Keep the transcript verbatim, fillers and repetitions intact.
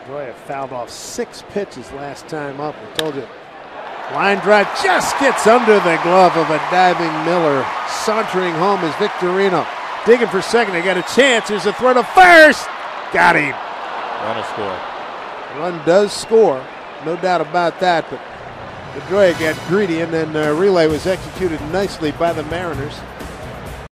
Pedroia fouled off six pitches last time up. I told you. Line drive just gets under the glove of a diving Miller. Sauntering home is Victorino. Digging for second. They got a chance. There's a throw to first. Got him. Run will score. Run does score. No doubt about that. But Pedroia got greedy, and then uh, relay was executed nicely by the Mariners.